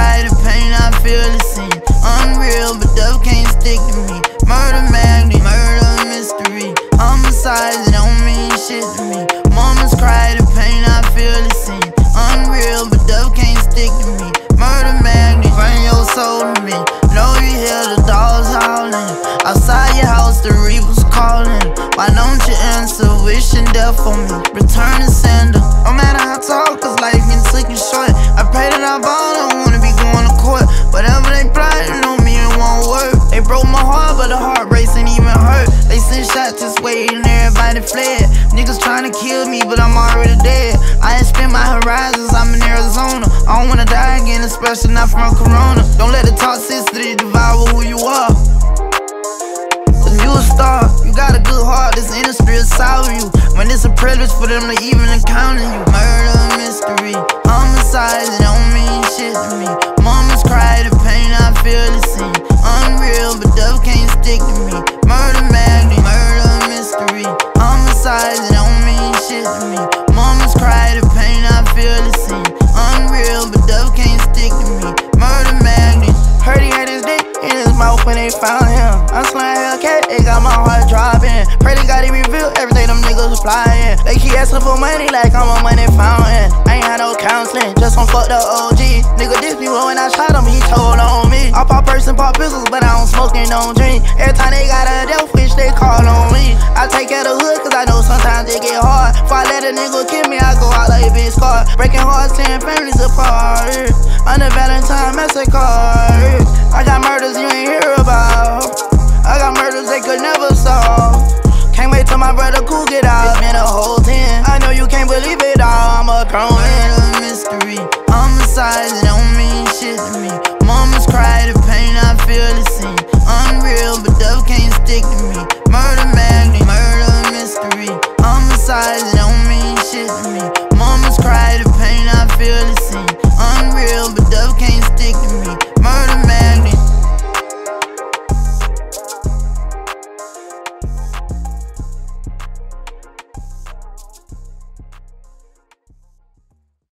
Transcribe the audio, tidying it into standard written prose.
cry the pain, I feel the scene. Unreal, but death can't stick to me. Murder magnet, murder mystery. Homicides don't mean shit to me. Mamas cry the pain, I feel the scene. Unreal, but death can't stick to me. Murder magnet, bring your soul to me. Know you hear the dogs howling. Outside your house, the reapers calling. Why don't you answer? Wishing death for me. Return to sender. No matter how tall, cause life can slick and short. I pray that I ball, don't wanna be going to court. Whatever they plotting on me, it won't work. They broke my heart, but the heart breaks ain't even hurt. They sent shots this way and everybody fled. Niggas trying to kill me, but I'm already dead. I expand my horizons, I'm in Arizona. I don't wanna die again, especially not from corona. Don't let the toxicity devour who you are. Cause you a star, you got a good heart, this industry will solve you. When it's a privilege for them to even encounter you. Murder mystery, homicides don't mean shit to me. Mamas cry the pain, I feel the scene. Unreal, but death can't stick to me. Murder magnet, murder mystery. Homicides don't mean shit to me. Mamas cry the pain, I feel the scene. Unreal, but death can't stick to me. Murder magnet. Heard he had his dick in his mouth when they found him. I'm slaying Hellcat, they got my heart dropping. Pray they got it revealed, everything them niggas was flying. They keep asking for money like I'm a money fountain. I ain't had no counseling, just some fucked up OG. Nigga dissed me when I shot him, he told on me. I pop purse and pop pistols, but I don't smoke and don't drink. Every time they got a death wish, they call on me. I take care of the hood, cause I know sometimes it get hard. If I let a nigga kill me, I go out like a big scar. Breaking hearts, tearing families apart. Under Valentine massacre. I got murders you ain't hear about. I got murders they could never solve. Can't wait till my brother cool get out. It's been a whole 10. I know you can't believe it all. I'm a grown man. Murder mystery, homicides don't